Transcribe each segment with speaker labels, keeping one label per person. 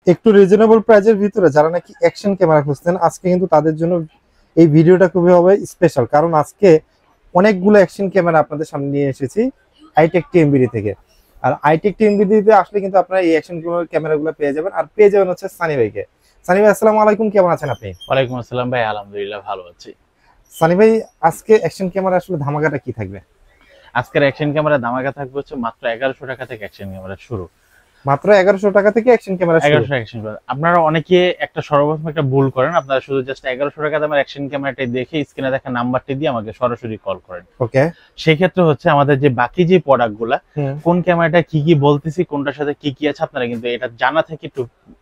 Speaker 1: একটু রিজনেবল প্রাইজের ভিতরে যারা নাকি অ্যাকশন ক্যামেরা খুঁজছেন, আজকে কিন্তু তাদের জন্য এই ভিডিওটা খুবই হবে স্পেশাল। কারণ আজকে অনেকগুলো অ্যাকশন ক্যামেরা আপনাদের সামনে নিয়ে এসেছি আইটেক টিএমবিডি থেকে। আর আইটেক টিএমবিডিতে আসলে কিন্তু আপনারা এই অ্যাকশন ক্যামেরাগুলো পেয়ে যাবেন, আর পেয়ে যাবেন হচ্ছে সানি ভাইকে। সানি ভাই, আসসালামু আলাইকুম, কেমন আছেন আপনি?
Speaker 2: ওয়ালাইকুম আসসালাম ভাই, আলহামদুলিল্লাহ ভালো আছি।
Speaker 1: সানি ভাই, আজকে অ্যাকশন ক্যামেরা আসলে ধামাকাটা কি থাকবে?
Speaker 2: আজকের অ্যাকশন ক্যামেরা ধামাকা থাকবে হচ্ছে মাত্র 1100 টাকা থেকে অ্যাকশন ক্যামেরা শুরু।
Speaker 1: মাত্র 1100 টাকা থেকে অ্যাকশন ক্যামেরা শুরু।
Speaker 2: 1100 অ্যাকশন ক্যামেরা। আপনারা অনেকে সর্বপ্রথম একটা ভুল করেন, আপনারা শুধু জাস্ট 1100 টাকা দামের অ্যাকশন ক্যামেরাটাই দেখে স্ক্রিনে দেখা নাম্বারটি দিয়ে আমাকে সরাসরি কল করেন।
Speaker 1: ওকে,
Speaker 2: সেই ক্ষেত্রে হচ্ছে আমাদের যে বাকি যে প্রোডাক্টগুলা, কোন ক্যামেরাটা কি কি বলতেছি, কোনটার সাথে কি কি আছে, আপনারা কিন্তু এটা জানা থেকে একটু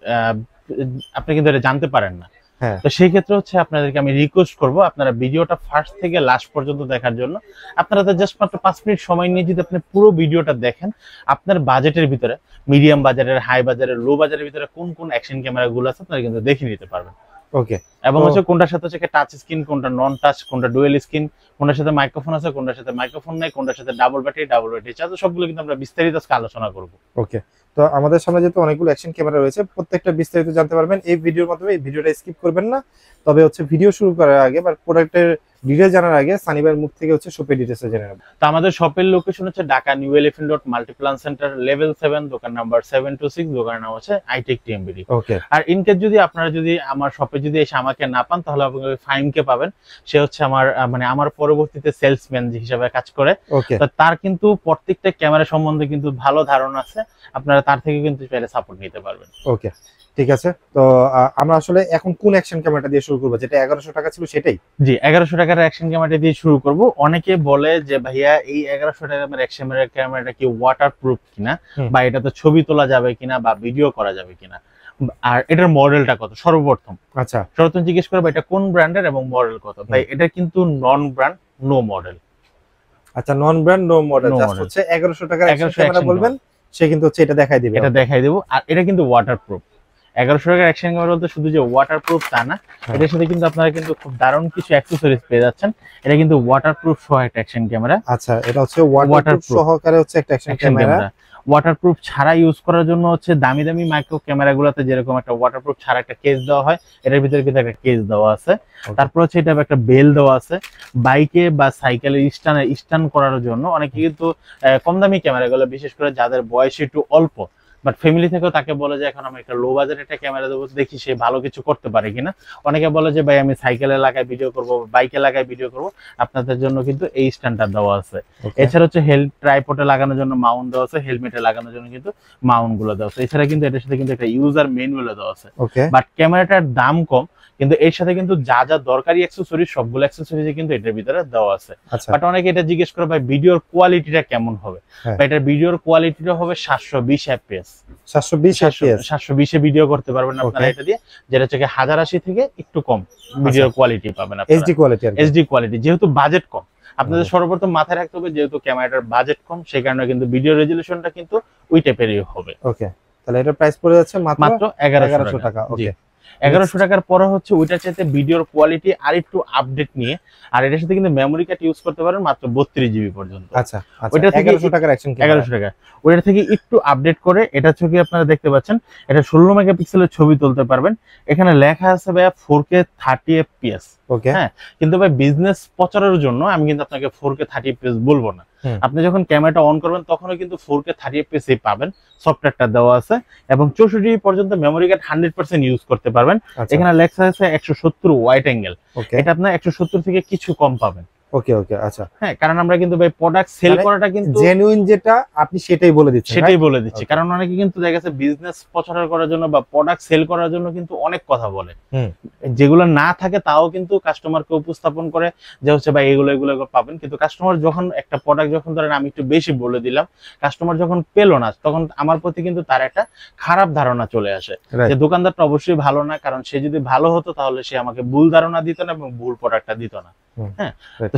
Speaker 2: আপনি কিন্তু এটা জানতে পারেন না। তো সেই ক্ষেত্রে হচ্ছে আপনাদেরকে আমি রিকোয়েস্ট করব, আপনারা ভিডিওটা ফার্স্ট থেকে লাস্ট পর্যন্ত দেখার জন্য। আপনারা তো জাস্ট মাত্র 5 মিনিট সময় নিয়ে যদি আপনি পুরো ভিডিওটা দেখেন, আপনার বাজেটের ভিতরে, মিডিয়াম বাজারের, হাই বাজারের, লো বাজারের ভিতরে কোন কোন অ্যাকশন ক্যামেরাগুলো আছে আপনারা কিন্তু দেখে নিতে পারবেন।
Speaker 1: ওকে,
Speaker 2: এবং হচ্ছে কোনটার সাথে হচ্ছে টাচ স্ক্রিন, কোনটা নন টাচ, কোনটা ডুয়েল স্ক্রিন, কোনটার সাথে মাইক্রোফোন আছে, কোনটার সাথে মাইক্রোফোন নাই, কোনটার সাথে ডাবল ব্যাটারি চার্জ, সবগুলো কিন্তু আমরা বিস্তারিত আজকে আলোচনা করব।
Speaker 1: ওকে, তো আমাদের সামনে যেহেতু অনেকগুলো অ্যাকশন ক্যামেরা রয়েছে, প্রত্যেকটা বিস্তারিত জানতে পারবেন এই ভিডিওর মাধ্যমে। এই ভিডিওটা স্কিপ করবেন না। তবে হচ্ছে ভিডিও শুরু করার আগে বা প্রোডাক্টের ডিটেইলস জানার আগে সানি ভাইয়ের মুখ থেকে হচ্ছে শপের ডিটেইলস জেনে নেব।
Speaker 2: তো আমাদের শপের লোকেশন হচ্ছে Dhaka new elephant road multiplan centre level 7, দোকান নাম্বার 726, দোকানের নাম হচ্ছে আইটেক টিএমবিডি।
Speaker 1: ওকে,
Speaker 2: আর ইনকেস যদি আপনারা আমার শপে যদি এসে আমাকে না পান, তাহলে আপনি ফাইমকে পাবেন। সে হচ্ছে আমার পরবর্তীতে সেলসম্যান হিসেবে কাজ করে। তো তার কিন্তু প্রত্যেকটা ক্যামেরা সম্বন্ধে কিন্তু ভালো ধারণা আছে, আপনারা তার থেকে কিন্তু চাইলে সাপোর্ট নিতে পারবেন।
Speaker 1: ওকে, ঠিক আছে। তো আমরা আসলে এখন কোন অ্যাকশন ক্যামেরাটা দিয়ে শুরু করব? যেটা 1100 টাকা ছিল সেটাই?
Speaker 2: জি, 1100 টাকার অ্যাকশন ক্যামেরাটা দিয়ে শুরু করব। অনেকে বলে যে ভাইয়া এই 1100 টাকার অ্যাকশন ক্যামেরাটা কি ওয়াটারপ্রুফ কিনা, বা এটাতে ছবি তোলা যাবে কিনা, বা ভিডিও করা যাবে কিনা, আর এটার মডেলটা কত। সর্বপ্রথম জিজ্ঞেস করবো এটা কোন ব্র্যান্ডের এবং মডেল কত। ভাই এটা কিন্তু নন ব্র্যান্ড নো মডেল।
Speaker 1: আচ্ছা, non brand no model, just হচ্ছে 1100 টাকার অ্যাকশন ক্যামেরা বলবেন, সে কিন্তু হচ্ছে এটা দেখাই দিবে।
Speaker 2: এটা দেখাই দেব। আর এটা কিন্তু ওয়াটারপ্রুফ। 1100 টাকার অ্যাকশন ক্যামেরা বলতে শুধু যে ওয়াটারপ্রুফ তা না, এটার সাথে কিন্তু আপনারা কিন্তু খুব দারুণ কিছু অ্যাকসেসরিজ পেয়ে যাচ্ছেন। এটা কিন্তু ওয়াটারপ্রুফ সহ একটা অ্যাকশন ক্যামেরা।
Speaker 1: আচ্ছা, এটা হচ্ছে ওয়াটারপ্রুফ সহকারে হচ্ছে একটা অ্যাকশন ক্যামেরা।
Speaker 2: ওয়াটারপ্রুফ ছাড়া ইউজ করার জন্য হচ্ছে দামি দামি মাইক্রো ক্যামেরাগুলোতে যেরকম একটা ওয়াটারপ্রুফ ছাড়া একটা কেস দেওয়া হয়, এটার ভিতরে কিন্তু একটা কেস দেওয়া আছে। তারপর হচ্ছে এটা একটা বেল দেওয়া আছে। বাইকে বা সাইকেলে স্টান করার জন্য অনেকে কিন্তু কম দামি ক্যামেরাগুলো, বিশেষ করে যাদের বয়স একটু অল্প বাট ফ্যামিলি থেকেও তাকে বলে যে এখন আমি একটা লো বাজেট একটা ক্যামেরা দেবো, দেখি সে ভালো কিছু করতে পারে কিনা। অনেকে বলে যে ভাই আমি সাইকেলে লাগায় ভিডিও করব, বাইকে লাগায় ভিডিও করব, আপনাদের জন্য কিন্তু এই স্ট্যান্ডার্ড দেওয়া আছে। এছাড়া হচ্ছে ট্রাইপডে লাগানোর জন্য মাউন্ট দেওয়া আছে, হেলমেটে লাগানোর জন্য কিন্তু মাউন্ট গুলো দেওয়া আছে। এছাড়া কিন্তু এটার সাথে কিন্তু একটা ইউজার ম্যানুয়াল দেওয়া আছে। বাট ক্যামেরাটার দাম কম, কিন্তু এর সাথে কিন্তু যা যা দরকারি অ্যাকসেসরিজ সবগুলো অ্যাকসেসরিজ কিন্তু এটার ভিতরে দেওয়া আছে। বাট অনেকে এটা জিজ্ঞেস করে ভাই ভিডিওর কোয়ালিটিটা কেমন হবে। এটার ভিডিওর কোয়ালিটিটা হবে 720 fps। 720 এ ভিডিও করতে পারবেন আপনারা এটা দিয়ে, যেটা হচ্ছে 1080 থেকে একটু কম ভিডিও কোয়ালিটি পাবেন আপনারা। এইচডি কোয়ালিটি, যেহেতু বাজেট কম, আপনাদের সর্বপ্রথম মাথায় রাখতে হবে যেহেতু ক্যামেরাটার বাজেট কম, সেই কারণে কিন্তু ভিডিও রেজোলিউশনটা কিন্তু ওই টাইপেরই হবে।
Speaker 1: ওকে, তাহলে এটা প্রাইস পড়ে যাচ্ছে মাত্র 1100 টাকা। ওকে,
Speaker 2: 1100 টাকার পরে হচ্ছে ওইটার চাইতে ভিডিওর কোয়ালিটি আর একটু আপডেট নিয়ে, আর এটার সাথে কিন্তু মেমোরি কার্ড ইউজ করতে পারেন মাত্র 32 জিবি পর্যন্ত।
Speaker 1: আচ্ছা, ওইটা 1100 টাকার অ্যাকশন ক্যামেরা,
Speaker 2: 1100 টাকা। ওইটা থেকে একটু আপডেট করে এটা ছবি আপনারা দেখতে পাচ্ছেন, এটা 16 মেগাপিক্সেলের ছবি তুলতে পারবেন। এখানে লেখা আছে ভাই 4K 30 fps। ওকে, হ্যাঁ, কিন্তু ভাই বিজনেস প্রচারের জন্য আমি কিন্তু আপনাকে 4K 30 fps বলবো না। আপনি যখন ক্যামেরাটা অন করবেন তখনও কিন্তু 4K 30 fps পাবেন, সফটওয়্যারটা দেওয়া আছে। এবং 64 জিবি পর্যন্ত মেমোরি কার্ড 100% ইউজ করতে পারবেন। এখানে লেখা আছে 170 ওয়াইড অ্যাঙ্গেল, এটা আপনার 170 থেকে কিছু কম পাবেন।
Speaker 1: ওকে, ওকে, আচ্ছা,
Speaker 2: হ্যাঁ, কারণ আমরা কিন্তু ভাই প্রোডাক্ট সেল করাটা কিন্তু
Speaker 1: জেনুইন যেটা আপনি সেটাই বলে দিচ্ছি।
Speaker 2: কারণ অনেকে কিন্তু দেখা গেছে বিজনেস প্রচার করার জন্য বা প্রোডাক্ট সেল করার জন্য কিন্তু অনেক কথা বলে, যেগুলো না থাকে তাও কিন্তু কাস্টমারকে উপস্থাপন করে যে হচ্ছে ভাই এগুলো পাবেন। কিন্তু কাস্টমার যখন একটা প্রোডাক্ট যখন ধরেন আমি একটু বেশি বলে দিলাম, কাস্টমার যখন পেলো না, তখন আমার প্রতি কিন্তু তার একটা খারাপ ধারণা চলে আসে যে দোকানদারটা অবশ্যই ভালো না, কারণ সে যদি ভালো হতো তাহলে সে আমাকে ভুল ধারণা দিত না এবং ভুল প্রোডাক্টটা দিত না। হ্যাঁ, তো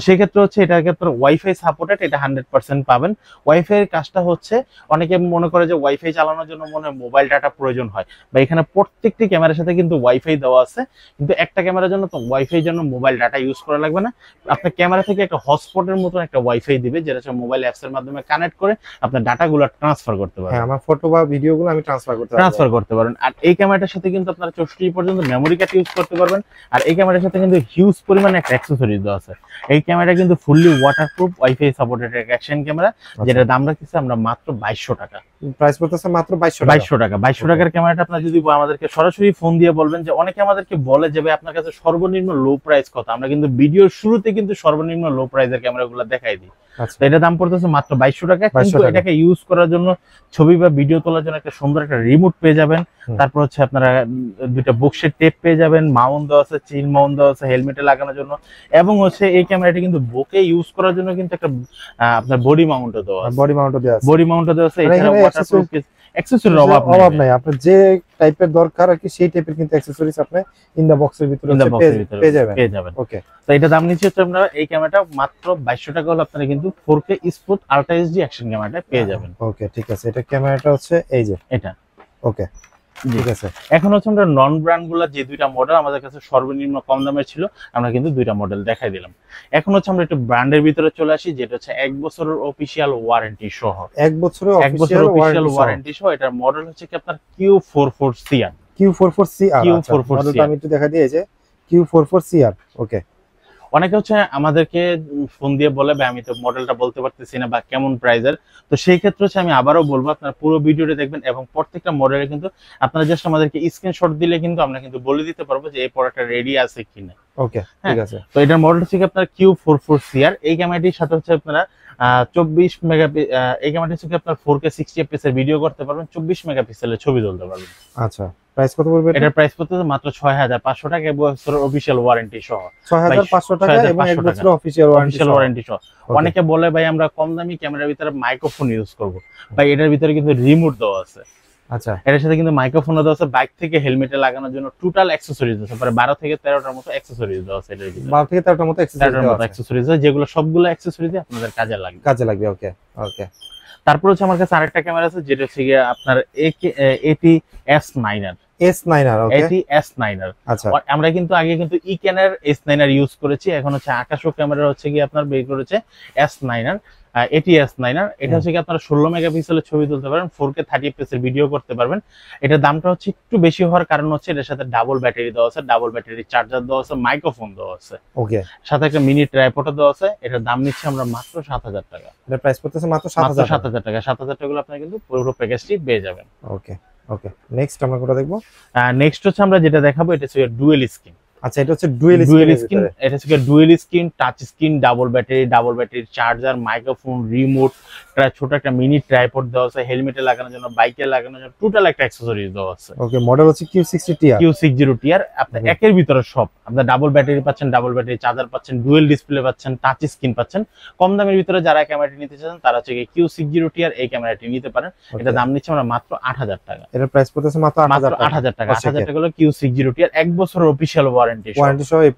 Speaker 2: সেই ক্ষেত্রে হচ্ছে এটার ক্ষেত্রে ওয়াইফাই সাপোর্টেড, এটা 100% পাবেন। ওয়াইফাই এর কাজটা হচ্ছে, অনেকে মনে করে যে ওয়াইফাই চালানোর জন্য মনে হয় মোবাইল ডাটা প্রয়োজন হয়, বা এখানে প্রত্যেকটি ক্যামেরার সাথে কিন্তু ওয়াইফাই দেওয়া আছে, কিন্তু একটা ক্যামেরার জন্য তো ওয়াইফাই জন্য মোবাইল ডাটা ইউজ করা লাগবে না। আপনার ক্যামেরা থেকে একটা হটস্পটের মতন একটা ওয়াইফাই দিবে, যেটা হচ্ছে মোবাইল অ্যাপস এর মাধ্যমে কানেক্ট করে আপনার ডাটাগুলো ট্রান্সফার করতে পারবেন।
Speaker 1: হ্যাঁ, আমার ফটো বা ভিডিওগুলো আমি ট্রান্সফার করতে পারবো।
Speaker 2: আর এই ক্যামেরাটার সাথে কিন্তু আপনারা 64 পর্যন্ত মেমোরি কার্ড ইউজ করতে পারবেন। আর এই ক্যামেরার সাথে কিন্তু হিউজ পরিমাণে একটা অ্যাক্সেসরিজ দেওয়া আছে। এই ক্যামেরা কিন্তু ফুললি ওয়াটারপ্রুফ ওয়াইফাই সাপোর্টেড একটা অ্যাকশন ক্যামেরা, যেটার দাম রাখতেছে আমরা মাত্র 2200 টাকা।
Speaker 1: প্রাইস পড়তেছে মাত্র
Speaker 2: 2200 টাকা। 2200 টাকার ক্যামেরাটা আপনারা যদি আমাদেরকে সরাসরি ফোন দিয়ে বলবেন, যে অনেকে আমাদেরকে বলে যে ভাই আপনার কাছে সর্বনিম্ন লো প্রাইস কত, আমরা কিন্তু ভিডিওর শুরুতে কিন্তু সর্বনিম্ন লো প্রাইসের ক্যামেরাগুলো দেখাই দিই। তো এটা দাম পড়তেছে মাত্র 2200 টাকা। কিন্তু এটাকে ইউজ করার জন্য, ছবি বা ভিডিও তোলার জন্য একটা সুন্দর একটা রিমোট পেয়ে যাবেন। তারপর হচ্ছে আপনারা দুইটা বুকশের টেপ পেয়ে যাবেন, মাউন্ট দেওয়া আছে, চিল মাউন্ট দেওয়া আছে হেলমেটে লাগানোর জন্য, এবং হচ্ছে এই ক্যামেরাটি কিন্তু বুকে ইউজ করার জন্য কিন্তু একটা আপনার বডি মাউন্টও দেওয়া আছে। বডি মাউন্টও দেওয়া আছে। এছাড়া ওয়াটারপ্রুফ অ্যাকসেসরির অভাব নাই।
Speaker 1: আপনার যে টাইপের দরকার আর কি, সেই টাইপের কিন্তু অ্যাকসেসরিজ আপনি ইন দা বক্সের ভিতরে পেয়ে যাবেন। ওকে,
Speaker 2: তো এটা দাম নিচ্ছে হচ্ছে আপনারা এই ক্যামেরাটা মাত্র 2200 টাকা হলে আপনারা কিন্তু 4K smooth ultra HD action ক্যামেরাটা পেয়ে যাবেন।
Speaker 1: ওকে, ঠিক আছে। এটা ক্যামেরাটা হচ্ছে এই যে
Speaker 2: এটা।
Speaker 1: ওকে, ঠিক আছে।
Speaker 2: এখন হচ্ছে আমরা নন ব্র্যান্ড গুলা যে দুইটা মডেল আমাদের কাছে সর্বনিম্ন কম দামের ছিল, আমরা কিন্তু দুইটা মডেল দেখাই দিলাম। এখন হচ্ছে আমরা একটু ব্র্যান্ডের ভিতরে চলে আসি, যেটা হচ্ছে 1 বছরের অফিশিয়াল ওয়ারেন্টি সহ।
Speaker 1: 1 বছরের অফিশিয়াল
Speaker 2: ওয়ারেন্টি সহ। এটার মডেল হচ্ছে কি আপনার Q44CR।
Speaker 1: মডেলটা আমি একটু দেখা দিয়েছে, Q44CR। ওকে।
Speaker 2: অনেকে হচ্ছে আমাদেরকে ফোন দিয়ে বলে ভাই আমি তো মডেলটা বলতে পারতেছি না বা কেমন প্রাইজের। তো সেই ক্ষেত্রে হচ্ছে আমি আবারও বলবো, আপনারা পুরো ভিডিওটা দেখবেন এবং প্রত্যেকটা মডেলে কিন্তু আপনারা জাস্ট আমাদেরকে স্ক্রিনশট দিলে কিন্তু আমরা কিন্তু বলে দিতে পারবো যে এই প্রোডাক্টটা রেডি আছে কিনা।
Speaker 1: ওকে, ঠিক আছে।
Speaker 2: তো এটার মডেল হচ্ছে আপনার Q44CR। এই ক্যামেরাটির সাথে হচ্ছে আপনারা 24 মেগাপিক্সেল, এই ক্যামেরাটি হচ্ছে আপনার 4K 60 fps এর ভিডিও করতে পারবেন, 24 মেগাপিক্সেলের ছবি তুলতে পারবেন।
Speaker 1: আচ্ছা, প্রাইস কত পড়বে?
Speaker 2: এটার প্রাইস পড়তেছে মাত্র 6500 টাকা এবং অফিশিয়াল ওয়ারেন্টি সহ।
Speaker 1: 6500 টাকা এবং 1 বছরের অফিশিয়াল ওয়ারেন্টি সহ।
Speaker 2: অনেকে বলে ভাই আমরা কম দামি ক্যামেরার ভিতরে মাইক্রোফোন ইউজ করব, ভাই এটার ভিতরে কিন্তু রিমোট দেওয়া আছে।
Speaker 1: আচ্ছা,
Speaker 2: এর সাথে কিন্তু মাইক্রোফোনও দেওয়া আছে, বাইক থেকে হেলমেটে লাগানোর জন্য টোটাল অ্যাকসেসরিজ আছে, প্রায় 12 থেকে 13টার মতো অ্যাকসেসরিজ দেওয়া আছে এটার ভিতরে।
Speaker 1: 12 থেকে 13টার মতো
Speaker 2: অ্যাকসেসরিজ আছে, যেগুলো সবগুলো অ্যাকসেসরিজ আপনাদের কাজে লাগবে।
Speaker 1: ওকে, ওকে।
Speaker 2: তারপর হচ্ছে আমার কাছে আরেকটা ক্যামেরা আছে, যেটা হচ্ছে আপনার AT-S9R।
Speaker 1: ওকে,
Speaker 2: AT-S9R। আচ্ছা, আমরা কিন্তু আগে কিন্তু ইক্যানের S9R ইউজ করেছি, এখন হচ্ছে আকাশও ক্যামেরা হচ্ছে কি আপনার বের করেছে S9R। AT-S9R। এটা হচ্ছে কি আপনারা 16 মেগাপিক্সেলের ছবি তুলতে পারবেন, 4K 30 fps এর ভিডিও করতে পারবেন। এটার দামটা হচ্ছে একটু বেশি হওয়ার কারণ হচ্ছে এটার সাথে ডাবল ব্যাটারি দেওয়া আছে, ডাবল ব্যাটারি চার্জার দেওয়া আছে, মাইক্রোফোন দেওয়া আছে।
Speaker 1: ওকে,
Speaker 2: সাথে একটা মিনি ট্রাইপডও দেওয়া আছে। এটার দাম নিচ্ছে আমরা মাত্র 7000 টাকা।
Speaker 1: এটার প্রাইস পড়তেছে মাত্র 7000
Speaker 2: টাকা। 7000 টাকা আপনারা কিন্তু পুরো প্যাকেজটি পেয়ে যাবেন।
Speaker 1: ওকে, ওকে। নেক্সট আমরা কোনটা দেখবো?
Speaker 2: নেক্সট হচ্ছে আমরা যেটা দেখাবো, এটা হচ্ছে ডুয়েল স্ক্রিন।
Speaker 1: আচ্ছা, এটা হচ্ছে ডুয়েল স্ক্রিন।
Speaker 2: এটা হচ্ছে dual screen, touch screen, double battery charger, microphone, remote, ছোট একটা মিনি ট্রাইপড দেওয়া আছে, হেলমেটে লাগানোর জন্য, বাইকে লাগানোর জন্য টোটাল একটা অ্যাকসেসরিজ দেওয়া আছে।
Speaker 1: ওকে, মডেল হচ্ছে
Speaker 2: Q60TR। আপনি একের ভিতরে সব, আপনার ডাবল ব্যাটারি পাচ্ছেন, ডাবল ব্যাটারি চার্জার পাচ্ছেন, ডুয়েল ডিসপ্লে পাচ্ছেন, টাচ স্ক্রিন পাচ্ছেন। কম দামের ভিতরে যারা ক্যামেরাটি নিতে চান তারা হচ্ছে Q60TR এই ক্যামেরাটি নিতে পারেন। এটা দাম নিচ্ছে আমরা মাত্র 8000 টাকা।
Speaker 1: এটার প্রাইস পড়তেছে মাত্র
Speaker 2: 8000 টাকা। 8000 টাকা হলো Q60TR, 1 বছরের অফিশিয়াল ওয়ারেন্টি সহ।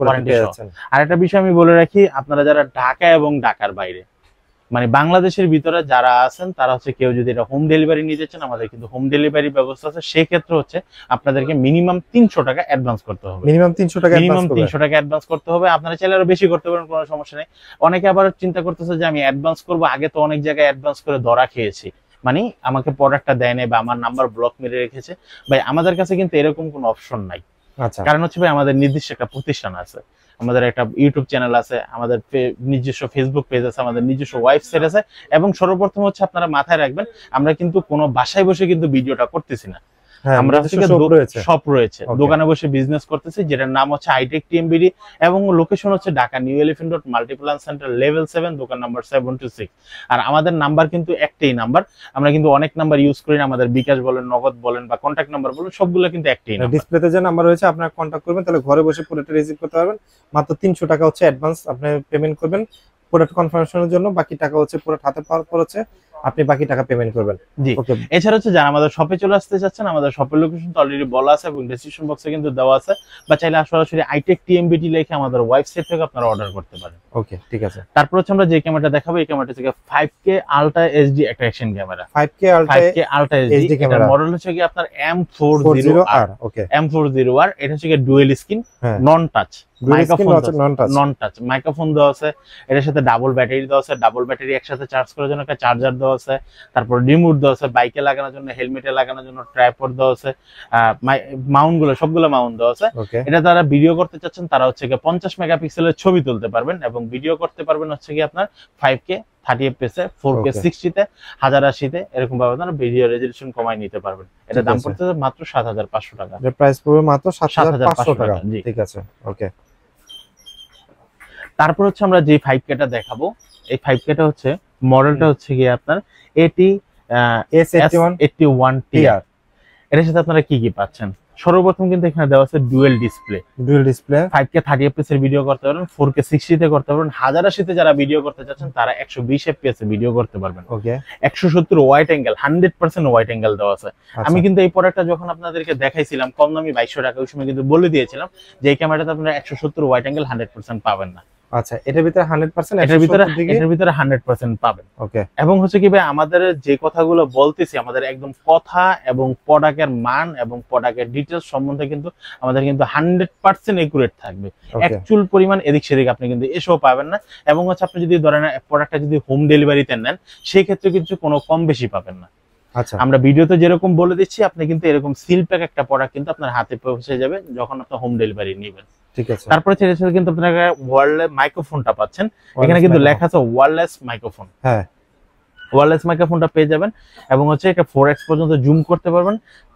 Speaker 2: আর একটা বিষয় আমি বলে রাখি, আপনারা যারা ঢাকা এবং ঢাকার বাইরে, মানে বাংলাদেশের ভিতরে যারা আছেন, তারা হচ্ছে কেউ যদি এটা হোম ডেলিভারি নিতে চান, আমাদের কিন্তু হোম ডেলিভারি ব্যবস্থা আছে। সেই ক্ষেত্রে হচ্ছে আপনাদেরকে মিনিমাম 300 টাকা অ্যাডভান্স করতে হবে।
Speaker 1: মিনিমাম 300 টাকা
Speaker 2: অ্যাডভান্স করতে হবে। আপনারা চাইলে আরো বেশি করতে পারেন, কোনো সমস্যা নেই। অনেকে আবার চিন্তা করতেছে যে আমি অ্যাডভান্স করব, আগে তো অনেক জায়গায় অ্যাডভান্স করে ধরা খেয়েছি, মানে আমাকে প্রোডাক্টটা দেয় নাই বা আমার নাম্বার ব্লক মেরে রেখেছে। ভাই আমাদের কাছে কিন্তু এরকম কোনো অপশন নাই।
Speaker 1: আচ্ছা,
Speaker 2: কারণ হচ্ছে ভাই আমাদের নির্দিষ্ট একটা প্রতিষ্ঠান আছে, আমাদের একটা ইউটিউব চ্যানেল আছে, আমাদের নিজস্ব ফেসবুক পেজ আছে, আমাদের নিজস্ব ওয়েবসাইট আছে, এবং সর্বপ্রথম হচ্ছে আপনারা মাথায় রাখবেন, আমরা কিন্তু কোনো বাসায় বসে কিন্তু ভিডিওটা করতেছি না, আমরা সব রয়েছে দোকানে বসে বিজনেস করতেছি, যেটার নাম হচ্ছে আইটেক টিএমবিডি, এবং লোকেশন হচ্ছে Dhaka new elephant road, multiplan centre, level 7, দোকান নাম্বার 726। আর আমাদের নাম্বার কিন্তু একটাই নাম্বার, আমরা কিন্তু অনেক নাম্বার ইউজ করি না। আমাদের বিকাশ বলেন, নগদ বলেন বা কন্ট্যাক্ট নাম্বার বলেন, সবগুলো কিন্তু একটাই নাম্বার।
Speaker 1: ডিসপ্লেতে যে নাম্বার রয়েছে আপনারা কন্ট্যাক্ট করবেন, তাহলে ঘরে বসে পুরোটা রিসিভ করতে পারবেন। মাত্র 300 টাকা হচ্ছে অ্যাডভান্স আপনি পেমেন্ট করবেন প্রোডাক্ট কনফার্মেশনের জন্য, বাকি টাকা হচ্ছে পুরো হাতে পাওয়ার পর হচ্ছে আপনি বাকি টাকা পেমেন্ট করবেন।
Speaker 2: জি।
Speaker 1: ওকে,
Speaker 2: এছাড়া হচ্ছে যারা আমাদের শপে চলে আসতে চাচ্ছেন, আমাদের শপের লোকেশন তো অলরেডি বলা আছে এবং ডেসক্রিপশন বক্সে কিন্তু দেওয়া আছে, বা চাইলে সরাসরি আইটেক টিএমবিটি লিখে আমাদের ওয়েবসাইট থেকে আপনারা অর্ডার করতে পারেন।
Speaker 1: ওকে, ঠিক আছে।
Speaker 2: তারপর হচ্ছে আমরা যে ক্যামেরাটা দেখাবো, এই ক্যামেরাটা থেকে 5K আলট্রা এইচডি একটা action camera.
Speaker 1: 5K
Speaker 2: ultra HD
Speaker 1: camera,
Speaker 2: এটার মডেল হচ্ছে কি আপনার M40R।
Speaker 1: ওকে,
Speaker 2: M40R, এটা হচ্ছে কি dual screen, non touch non touch microphone দেওয়া আছে, এটার সাথে ডাবল ব্যাটারি দেওয়া আছে, ডাবল ব্যাটারি একসাথে চার্জ করার জন্য একটা চার্জার দেওয়া আছে, তারপর রিমোট দেওয়া আছে, বাইকে লাগানোর জন্য, হেলমেটে লাগানোর জন্য ট্রাইপড দেওয়া আছে, মাউন্ট গুলো সবগুলো মাউন্ট দেওয়া আছে। এটা যারা ভিডিও করতে চাচ্ছেন তারা হচ্ছে কি 50 মেগাপিক্সেলের ছবি তুলতে পারবেন এবং ভিডিও করতে পারবেন হচ্ছে কি আপনার 5K 30 fps এ, 4K 60 তে, 1080 তে, এরকম ভাবে আপনারা ভিডিও রেজোলিউশন কমাই নিতে পারবেন। এটা দাম পড়তেছে মাত্র 7500 টাকা।
Speaker 1: এর প্রাইস পড়বে মাত্র 7500 টাকা।
Speaker 2: জি,
Speaker 1: ঠিক আছে। ওকে,
Speaker 2: তারপর হচ্ছে আমরা যে 5K টা দেখাবো, এই 5K টা হচ্ছে মডেলটা হচ্ছে কি আপনার S81 TR। এর সাথে আপনারা কি কি পাচ্ছেন? সর্বপ্রথম কিন্তু এখানে দেওয়া আছে ডুয়েল ডিসপ্লে। 5K 30 fps এর ভিডিও করতে পারবেন, 4K 60 তে করতে পারবেন, 1080 তে যারা ভিডিও করতে চাচ্ছেন তারা 120 fps এ ভিডিও করতে পারবেন।
Speaker 1: Okay,
Speaker 2: 170 wide angle, 100% wide angle দেওয়া আছে। আমি কিন্তু এই প্রোডাক্টটা যখন আপনাদেরকে দেখাইছিলাম কম দামি 2200 টাকা, ওই সময় কিন্তু বলে দিয়েছিলাম যে এই ক্যামেরাটা আপনারা 170 ওয়াইড অ্যাঙ্গেল 100% পাবেন না।
Speaker 1: আচ্ছা, এটার ভিতরে 100%,
Speaker 2: এটার ভিতরে 100% পাবেন।
Speaker 1: ওকে,
Speaker 2: এবং হচ্ছে কি ভাই, আমাদের যে কথাগুলো বলতেছি আমাদের একদম কথা এবং প্রোডাক্টের মান এবং প্রোডাক্টের ডিটেইলস সম্বন্ধে কিন্তু আমাদের কিন্তু 100% একুরেট থাকবে। এক চুল পরিমাণ এদিক সেদিক আপনি কিন্তু এসেও পাবেন না। এবং হচ্ছে আপনি যদি ধরেন প্রোডাক্টটা যদি হোম ডেলিভারিতে নেন সেই ক্ষেত্রে কিন্তু কোনো কম বেশি পাবেন না।
Speaker 1: আচ্ছা,
Speaker 2: আমরা ভিডিওতে যেরকম বলে দিচ্ছি আপনি কিন্তু এরকম সিল প্যাক একটা প্রোডাক্ট কিন্তু আপনার হাতে পৌঁছে যাবে যখন আপনি হোম ডেলিভারি নেবেন।
Speaker 1: ঠিক আছে।
Speaker 2: তারপরে সেটা কিন্তু আপনারা ওয়্যারলেস মাইক্রোফোনটা পাচ্ছেন, এখানে কিন্তু লেখা আছে ওয়্যারলেস মাইক্রোফোন।
Speaker 1: হ্যাঁ,
Speaker 2: ওয়্যারলেস মাইক্রোফোনটা পেয়ে যাবেন এবং হচ্ছে এটা 4x পর্যন্ত জুম করতে পারবেন,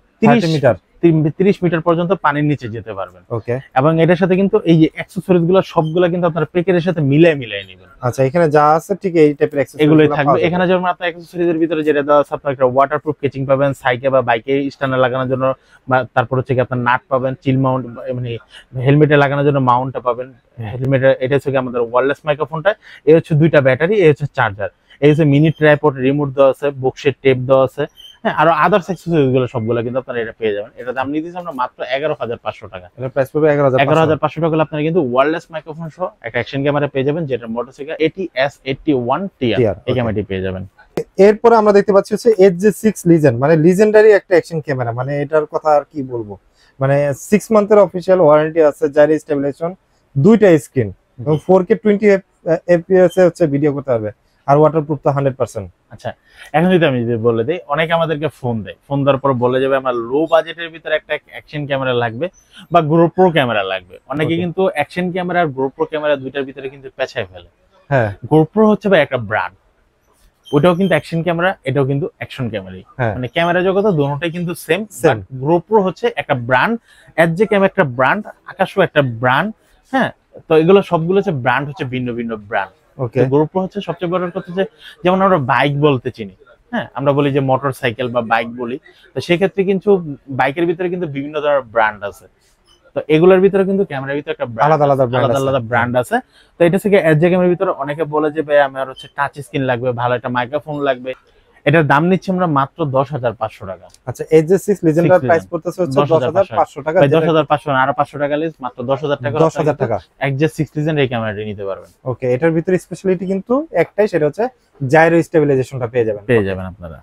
Speaker 2: 30 মিটার পর্যন্ত পানির নিচে যেতে পারবেন।
Speaker 1: ওকে,
Speaker 2: এবং এটার সাথে কিন্তু এই যে অ্যাকসেসরিজ গুলো সবগুলো কিন্তু আপনার প্যাকেজের সাথে মিলাই নেবেন।
Speaker 1: আচ্ছা, এখানে যা আছে ঠিক এই টাইপের অ্যাকসেসরিজ
Speaker 2: এগুলোই থাকবে। এখানে যেমন আপনার অ্যাকসেসরিজের ভিতরে যেটা দেওয়া আছে, আপনার একটা ওয়াটারপ্রুফ কেচিং পাবেন, সাইকেল বা বাইকে স্ট্যান্ডে লাগানোর জন্য, তারপর হচ্ছে কি আপনার নাট পাবেন, চিল মাউন্ট মানে হেলমেটে লাগানোর জন্য মাউন্টটা পাবেন। হেলমেটে এটা হচ্ছে কি আমাদের ওয়্যারলেস মাইক্রোফোনটা, এই হচ্ছে দুইটা ব্যাটারি, এই হচ্ছে চার্জার, এই হচ্ছে মিনি ট্রাইপড, রিমোট দেওয়া আছে, বক্সের টেপ দেওয়া আছে। হ্যাঁ, আরো আদার্স অ্যাকসেসরিজ গুলো সবগুলো কিন্তু আপনারা এটা পেয়ে যাবেন। এটা দাম নিতেছি আমরা মাত্র 11500 টাকা।
Speaker 1: এর প্রাইস পড়বে
Speaker 2: 11500 টাকা হলে আপনারা কিন্তু ওয়্যারলেস মাইক্রোফোন সহ একটা অ্যাকশন ক্যামেরা পেয়ে যাবেন, যেটা মডেল হচ্ছে ATS81 TR। এই ক্যামেরাটি পেয়ে যাবেন।
Speaker 1: এরপরে আমরা দেখতে পাচ্ছি হচ্ছে HJ6 লিজেন্ড, মানে লিজেন্ডারি একটা অ্যাকশন ক্যামেরা। মানে এটার কথা আর কি বলবো, মানে 6 মান্থের অফিশিয়াল ওয়ারেন্টি আছে, জাইরো স্টেবিলাইজেশন, দুইটা স্ক্রিন এবং 4K 20 fps এ হচ্ছে ভিডিও করতে পারবে, আর ওয়াটারপ্রুফ তো 100%।
Speaker 2: আচ্ছা, এখন যদি আমি বলে দেই, অনেকে আমাদেরকে ফোন দেওয়ার পর বলে যাবে আমার লো বাজেটের ভিতরে একটা অ্যাকশন ক্যামেরা লাগবে বা GoPro ক্যামেরা লাগবে। অনেকে কিন্তু অ্যাকশন ক্যামেরা আর GoPro ক্যামেরা দুইটার ভিতরে কিন্তু পেছায় ফেলে।
Speaker 1: হ্যাঁ,
Speaker 2: GoPro হচ্ছে ভাই একটা ব্র্যান্ড, ওটাও কিন্তু অ্যাকশন ক্যামেরা, এটাও কিন্তু অ্যাকশন ক্যামেরাই, মানে ক্যামেরা জগতে দুটোটাই কিন্তু সেম। GoPro হচ্ছে একটা ব্র্যান্ড, এসজে ক্যাম একটা ব্র্যান্ড, আকাশও একটা ব্র্যান্ড। হ্যাঁ, তো এগুলো সবগুলো হচ্ছে ব্র্যান্ড, হচ্ছে ভিন্ন ভিন্ন ব্র্যান্ড। ওকে, GoPro হচ্ছে সবচেয়ে বড় কথা যে যেমন আমরা বাইক বলতে চিনি, হ্যাঁ আমরা বলি যে মোটরসাইকেল বা বাইক বলি, তো সেক্ষেত্রে কিন্তু বাইকের ভিতরে কিন্তু বিভিন্ন ধরনের ব্র্যান্ড আছে। তো এগুলোর ভিতরে কিন্তু ক্যামেরার ভিতরে একটা আলাদা আলাদা ব্র্যান্ড আছে। তো এটা থেকে এসজে ক্যামেরার ভিতরে অনেকে বলে যে ভাই আমার হচ্ছে টাচ স্ক্রিন লাগবে, ভালো একটা মাইক্রোফোন লাগবে, এটার দাম নিচ্ছি আমরা মাত্র 10500 টাকা।
Speaker 1: আচ্ছা, HJ6 লিজেন্ডার প্রাইস পড়তেছে হচ্ছে 10500 টাকা।
Speaker 2: ভাই 10500 না, আরো 500 টাকা লিস, মাত্র 10000 টাকা।
Speaker 1: 10000 টাকা
Speaker 2: HJ6 লিজেন্ড এই ক্যামেরাটি নিতে পারবেন।
Speaker 1: ওকে, এটার ভিতরে স্পেশালিটি কিন্তু একটাই, সেটা হচ্ছে জাইরো স্টেবিলাইজেশনটা পেয়ে যাবেন আপনারা।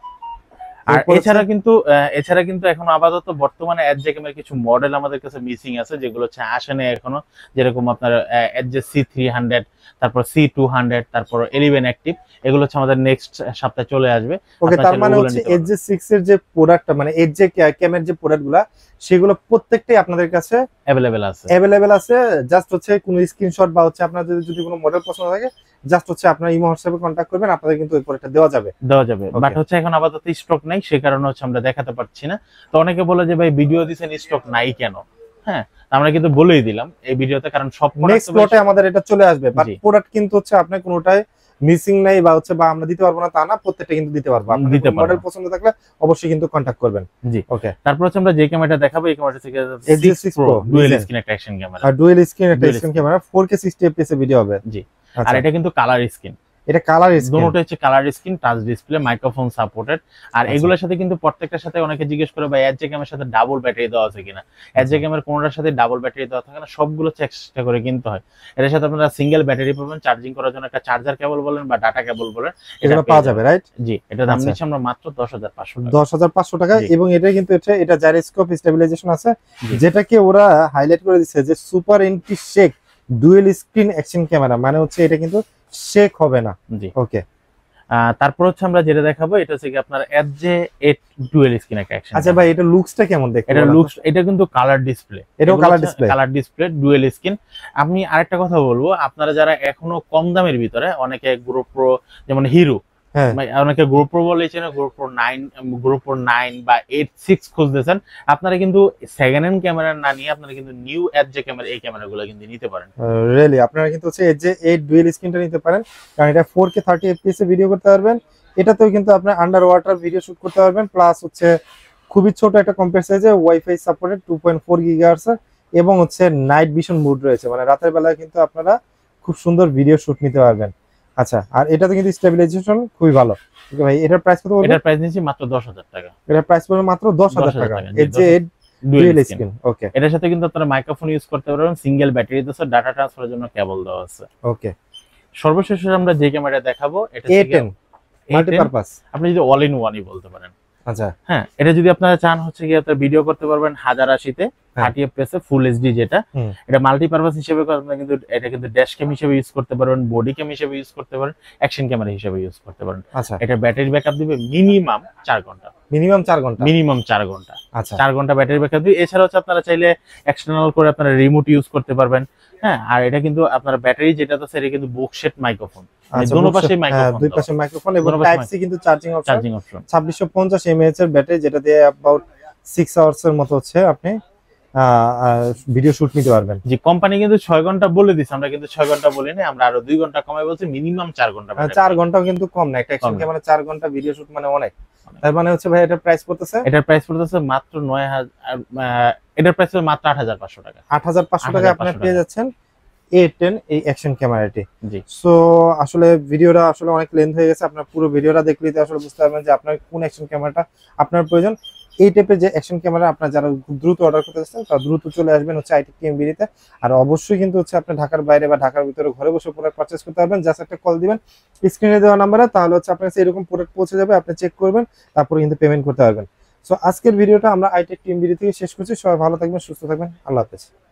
Speaker 2: আর এছাড়া কিন্তু এখন আপাতত বর্তমানে এসজে ক্যামেরার কিছু মডেল আমাদের কাছে মিসিং আছে, যেগুলো হচ্ছে আসে না এখনো, যেরকম আপনার এসজে C300, তারপর C200, তারপর 11 অ্যাক্টিভ, এগুলো হচ্ছে আমাদের নেক্সট সপ্তাহে চলে আসবে।
Speaker 1: ওকে, তার মানে হচ্ছে HJ6 এর যে প্রোডাক্টটা, মানে এসজে ক্যামেরার যে প্রোডাক্টগুলো, সেগুলো প্রত্যেকটাই আপনাদের কাছে अवेलेबल আছে। জাস্ট হচ্ছে কোনো স্ক্রিনশট বা হচ্ছে আপনার যদি কোনো মডেল পছন্দ থাকে, জাস্ট হচ্ছে আপনার ইমো হোয়াটসঅ্যাপে কন্টাক্ট করবেন, আপনাদের কিন্তু ওই প্রোডাক্টটা দেওয়া যাবে। বাট হচ্ছে এখন আপাতত স্টক নাই, সেই কারণে হচ্ছে আমরা দেখাতে পারছি না। তো অনেকে বলে যে ভাই ভিডিও দিছেন স্টক নাই কেন? হ্যাঁ, আমরা কিন্তু বলেই দিলাম এই ভিডিওতে, কারণ সব নেক্সট প্লটে আমাদের এটা চলে আসবে, বাট প্রোডাক্ট কিন্তু হচ্ছে আপনি কোনোটাই মিসিং নাই বা হচ্ছে বা আমরা দিতে পারবো না তা না, প্রত্যেকটা কিন্তু দিতে পারবো। আপনাদের মডেল পছন্দ থাকলে অবশ্যই কিন্তু কন্টাক্ট করবেন।
Speaker 2: জি, ওকে। তারপর হচ্ছে আমরা যে ক্যামেরাটা দেখাবো, এই ক্যামেরাটা থেকে
Speaker 1: HJ6 Pro
Speaker 2: ডুয়াল স্ক্রিন একটা অ্যাকশন ক্যামেরা,
Speaker 1: আর ডুয়াল স্ক্রিন একটা অ্যাকশন ক্যামেরা, 4K 60 fps এ ভিডিও হবে।
Speaker 2: জি, আর এটা কিন্তু কালার স্ক্রিন।
Speaker 1: এটা কালার স্ক্রিন,
Speaker 2: দুটোটা হচ্ছে colour screen, touch display, microphone supported. আর
Speaker 1: আচ্ছা।
Speaker 2: এগুলোর সাথে কিন্তু প্রত্যেকটার সাথে অনেকে জিজ্ঞেস করে ভাই এজে ক্যামেরার সাথে ডাবল ব্যাটারি দেওয়া আছে কিনা। এজে ক্যামেরার কোনোটার সাথে ডাবল ব্যাটারি দেওয়া থাকে না, সবগুলো হচ্ছে এক্সট্রা করে কিনতে হয়। এর সাথে আপনারা সিঙ্গেল ব্যাটারি পাবেন, চার্জিং করার জন্য একটা চার্জার কেবল বলেন বা ডাটা কেবল বলেন,
Speaker 1: এগুলো পাওয়া যাবে রাইট?
Speaker 2: জি, এটা দাম
Speaker 1: আচ্ছা।
Speaker 2: নিচ্ছি আমরা মাত্র 10,500 টাকা।
Speaker 1: 10,500 টাকা।
Speaker 2: জি।
Speaker 1: এবং এটা কিন্তু এটা জাইরোস্কোপ স্টেবিলাইজেশন আছে,
Speaker 2: জি।
Speaker 1: যেটাকে ওরা হাইলাইট করে দিচ্ছে যে super anti shake dual screen action camera, মানে হচ্ছে এটা কিন্তু শেক হবে না।
Speaker 2: জি।
Speaker 1: ওকে,
Speaker 2: তারপর হচ্ছে আমরা যেটা দেখাবো এটা হচ্ছে কি আপনার এজে 8 ডুয়েল স্ক্রিন একটা অ্যাকশন।
Speaker 1: আচ্ছা ভাই, এটা লুকসটা কেমন দেখতে?
Speaker 2: এটা লুকস, এটা কিন্তু কালার ডিসপ্লে,
Speaker 1: এটাও colour display,
Speaker 2: colour display dual screen. আমি আরেকটা কথা বলবো, আপনারা যারা এখনো কম দামের ভিতরে, অনেকে GoPro যেমন হিরো,
Speaker 1: হ্যাঁ
Speaker 2: অনেকে GoPro বলেই চেনে, GoPro 9 বা 8 6 খুঁজতেছেন, আপনারা কিন্তু সেকেন্ড হ্যান্ড ক্যামেরা না নিয়ে আপনারা কিন্তু নিউ এজে ক্যামেরা, এই ক্যামেরাগুলো কিন্তু নিতে পারেন।
Speaker 1: রিয়েলি আপনারা কিন্তু হচ্ছে এই যে 8 ডুয়েল স্ক্রিনটা নিতে পারেন, কারণ এটা 4K 30 fps এ ভিডিও করতে পারবেন। এটাতেও কিন্তু আপনি আন্ডার ওয়াটার ভিডিও শুট করতে পারবেন, প্লাস হচ্ছে খুবই ছোট একটা কম্প্যাক্ট সাইজে, ওয়াইফাই সাপোর্টেড 2.4 GHz, এবং হচ্ছে নাইট ভিশন মোড রয়েছে, মানে রাতের বেলায় কিন্তু আপনারা খুব সুন্দর ভিডিও শুট নিতে পারবেন। আচ্ছা, আর এটাতে কিন্তু স্টেবিলাইজেশন খুবই ভালো। ওকে ভাই, এটার প্রাইস কত বলবেন?
Speaker 2: এটার প্রাইস নিচ্ছি মাত্র 10,000 টাকা।
Speaker 1: এটার প্রাইস পড়বে মাত্র 10,000 টাকা।
Speaker 2: জি,
Speaker 1: এই যে 8
Speaker 2: dual
Speaker 1: dual
Speaker 2: screen.
Speaker 1: Screen. Okay
Speaker 2: এটার সাথে কিন্তু আপনারা মাইক্রোফোন ইউজ করতে পারবেন, সিঙ্গেল ব্যাটারি দিচ্ছে, ডাটা ট্রান্সফারের জন্য কেবল দেওয়া আছে।
Speaker 1: ওকে,
Speaker 2: সর্বশেষ আমরা যে ক্যামেরা দেখাবো এটা হচ্ছে
Speaker 1: A10 মাল্টিপারপাস।
Speaker 2: আপনি যদি অল ইন ওয়ানই বলতে পারেন।
Speaker 1: আচ্ছা,
Speaker 2: হ্যাঁ, এটা যদি আপনারা চান হচ্ছে কি আপনারা ভিডিও করতে পারবেন 1080 তে 30 fps এ ফুল এইচডি, যেটা এটা মাল্টিপারপাস হিসেবে আপনারা কিন্তু এটা কিন্তু ড্যাশ ক্যাম হিসেবে ইউজ করতে পারবেন, বডি ক্যাম হিসেবে ইউজ করতে পারেন, অ্যাকশন ক্যামেরা হিসেবে ইউজ করতে পারেন।
Speaker 1: আচ্ছা,
Speaker 2: এটা ব্যাটারি ব্যাকআপ দিবে মিনিমাম 4 ঘন্টা,
Speaker 1: মিনিমাম 4 ঘন্টা।
Speaker 2: মিনিমাম 4 ঘন্টা।
Speaker 1: আচ্ছা,
Speaker 2: 4 ঘন্টা ব্যাটারি ব্যাকআপ দিবে। এছাড়া হচ্ছে আপনারা চাইলে এক্সটার্নাল করে আপনারা রিমোট ইউজ করতে পারবেন। হ্যাঁ, আর এটা কিন্তু আপনার ব্যাটারি যেটা আছে এটা কিন্তু বুকশেট মাইক্রোফোন,
Speaker 1: আচ্ছা,
Speaker 2: দুই পাশে মাইক্রোফোন,
Speaker 1: দুই পাশে মাইক্রোফোন, এবং
Speaker 2: দুনো পাশে
Speaker 1: টাইপ সি কিন্তু charging option,
Speaker 2: charging option.
Speaker 1: 2650 mAh এর ব্যাটারি, যেটা দিয়ে অ্যাবাউট 6 আওয়ার্স এর মতো হচ্ছে আপনি ভিডিও শুট নিতে পারবেন।
Speaker 2: জি, কোম্পানি কিন্তু 6 ঘন্টা বলে দিছে, আমরা কিন্তু 6 ঘন্টা বলিনি, আমরা আরো 2 ঘন্টা কমাই বলছি, মিনিমাম 4 ঘন্টা।
Speaker 1: 4 ঘন্টাও কিন্তু কম না, একটা অ্যাকশন ক্যামেরা 4 ঘন্টা ভিডিও শুট মানে অনেক। তার মানে হচ্ছে ভাই এটার প্রাইস পড়তেছে,
Speaker 2: এটার প্রাইস পড়তেছে মাত্র 9000, এটার প্রাইস মাত্র 8,500 টাকা।
Speaker 1: 8,500 টাকায় আপনি পেয়ে যাচ্ছেন A10 এই অ্যাকশন ক্যামেরাটি।
Speaker 2: জি।
Speaker 1: সো আসলে ভিডিওটা আসলে অনেক লেন্থ হয়ে গেছে, আপনার পুরো ভিডিওটা দেখলেই তো আসলে বুঝতে পারবেন যে আপনার কোন অ্যাকশন ক্যামেরাটা আপনার প্রয়োজন। এই টাইপের যে অ্যাকশন ক্যামেরা আপনারা যারা দ্রুত অর্ডার করতে চাচ্ছেন তারা দ্রুত চলে আসবেন হচ্ছে আইটেক টিএমবিতে। আর অবশ্যই কিন্তু হচ্ছে আপনি ঢাকার বাইরে বা ঢাকার ভিতরে ঘরে বসে প্রোডাক্ট পারচেজ করতে পারবেন। জাস্ট একটা কল দিবেন স্ক্রিনে দেওয়া নাম্বারে, তাহলে হচ্ছে আপনার কাছে এরকম প্রোডাক্ট পৌঁছে যাবে, আপনি চেক করবেন, তারপরে কিন্তু পেমেন্ট করতে পারবেন। সো আজকের ভিডিওটা আমরা আইটেক টিএমবি থেকে শেষ করছি। সবাই ভালো থাকবেন, সুস্থ থাকবেন, আল্লাহ হাফেজ।